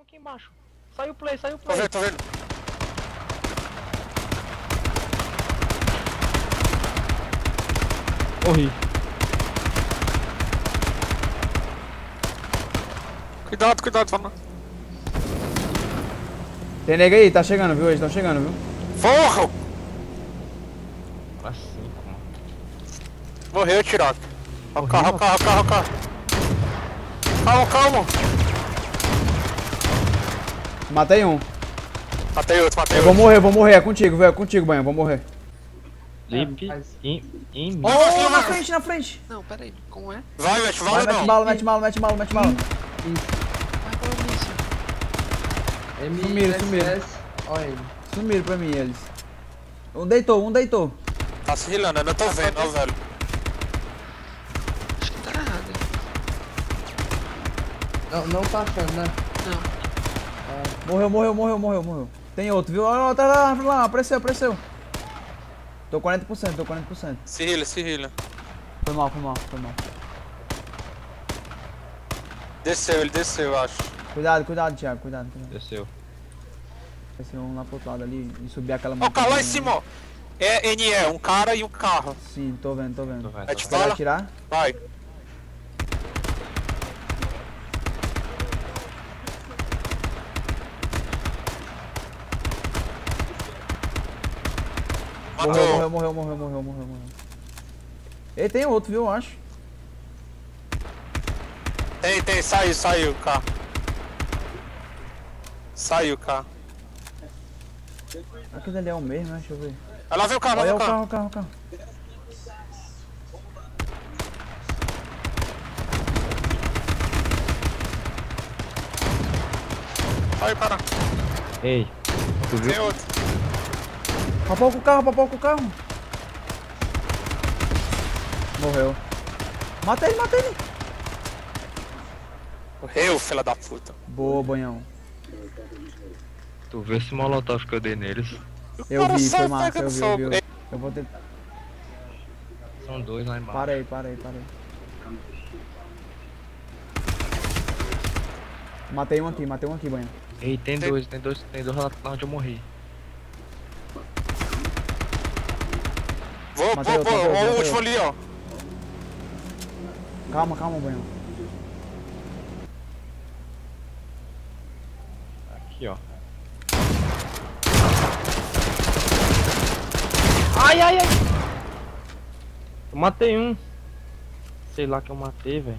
aqui embaixo. Saiu o play, saiu o Tô play. vendo, tô vendo. Morri. Cuidado, cuidado, vamos. Tem nega aí, tá chegando, viu? Eles estão chegando, viu? Porra! Pra 5, mano. Morreu, Tiroca. Ó o Morreu, carro, ó o carro, ó o carro, ó o carro. Calma, calma. Matei um. Matei outro, matei Eu outro. vou morrer, é contigo, velho. É contigo, banho, vou morrer. Lip em mim. Oh, na frente, na frente. Não, pera aí, como é? Vai, mete Vai, bala mete não. bala, mete bala, mete bala, mete bala. Vai pelo início. Sumiram, sumiram. Olha ele. Sumiram pra mim eles. Um deitou, um deitou. Tá se rilando, eu não tô vendo, ó, velho. Acho que tá errado. Não tá achando, né? Não. Morreu. Tem outro, viu? Olha lá, apareceu. Tô 40%. Se rila, se rila. Foi mal. Desceu, ele desceu, eu acho. Cuidado, Thiago, cuidado. Desceu. Vai ser um lá pro outro lado ali e subir aquela Ó o carro lá em ali. cima, ó. É NE, um cara e um carro. Sim, tô vendo. Mete Vai bala. atirar? Vai. Matou. Morreu. Ei, tem outro, viu, eu acho. Tem, saiu o carro. Saiu o carro. Aquele ali é o mesmo, né? Deixa eu ver. Olha lá, vem o carro, lá vem Olha o o carro. carro. Aí, cara. Ei, tu viu? Tem outro. Papou com o carro. Morreu. Mata ele. Morreu, filha da puta. Boa, banhão. Tu viu esse molotov que eu dei neles? Eu Cara, vi, só foi massa, pega eu no fogo. vi. Eu vou tentar. São dois lá embaixo. Parei. Matei um aqui, banho. Ei, tem dois lá onde eu morri. Vou, Matei outro. ó, o último ali, ó. Calma, banho. Aqui, ó. Ai! Eu matei um. Sei lá que eu matei, velho.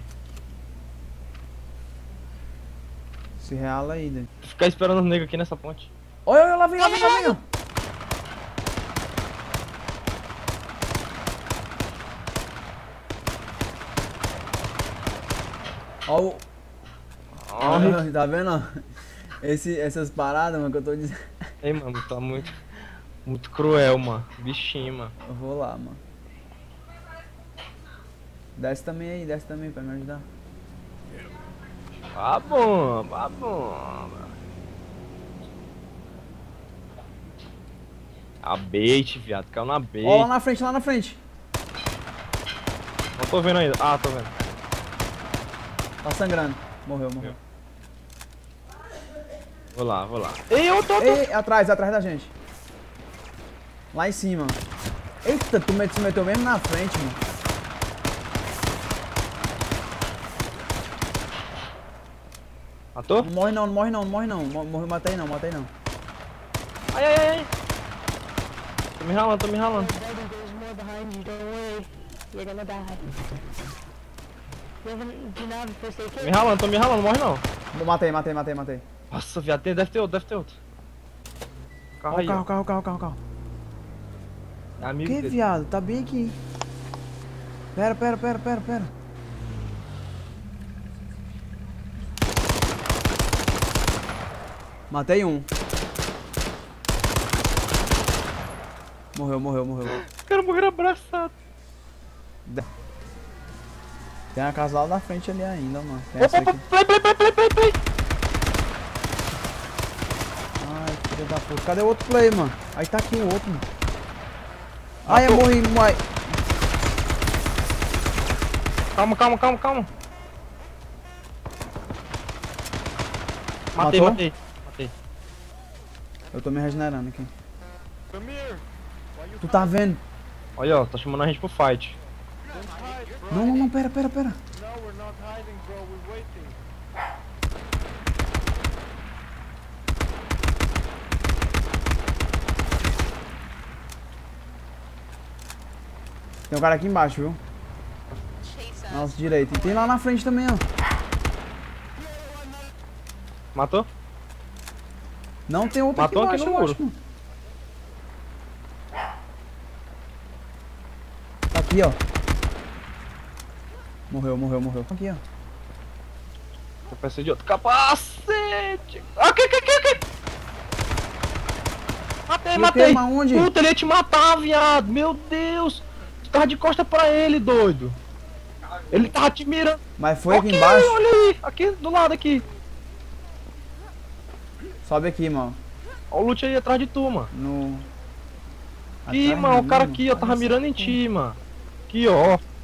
Se reala aí, né? Ficar esperando os negros aqui nessa ponte. Olha, lá vem. Ó o... Ai. Tá vendo? Essas paradas, mano, que eu tô dizendo. Ei, mano, tá muito cruel, mano. Bichinho, mano. Eu vou lá, mano. Desce também pra me ajudar. Tá bom. A bait, viado. Caiu na bait. Ó, lá na frente. Não tô vendo ainda. Ah, tô vendo. Tá sangrando. Morreu. Vou lá. Ei, eu tô. Ei, atrás da gente. Lá em cima. Eita, tu se meteu mesmo na frente, mano. Matou? Não morre não. Matei não. Ai. Tô me ralando. There's more behind you, don't worry. You're gonna die. Do you not have first aid kit? Tô me ralando, morre não. Matei. Nossa, viado, deve ter outro. Carro aí, ó. Carro. É amigo Que dele. viado? Tá bem aqui. Pera. Matei um. Morreu. Os caras morreram abraçados. Tem a casa lá na frente ali ainda, mano. Tem Opa, essa aqui. play. Ai, filho da puta. Cadê o outro play, mano? Aí tá aqui o outro, mano. Ai, eu morri, mãe. Calma. Matei, Matou? matei. Matei. Eu tô me regenerando aqui. Tu tá vendo? Olha, ó, tá chamando a gente pro fight. Não, não, não, pera. Tem um cara aqui embaixo, viu? Nossa, direita. E tem lá na frente também, ó. Matou? Não, tem outro Matou aqui aqui embaixo, no eu acho, mano. Tá aqui, ó. Morreu. Aqui, ó. Eu preciso de outro capacete. Aqui. Matei. Mas onde? Puta, ele ia te matar, viado. Meu Deus. Tu tava de costa pra ele, doido. Ele tava te mirando. Mas foi aqui Ok, embaixo. olha aí. Aqui, do lado aqui. Sobe aqui, mano. Olha o loot aí atrás de tu, mano. No... Aqui, Atrás mano, de o cara mim, aqui, ó, tava Olha mirando em essa ti, mano. Aqui, ó.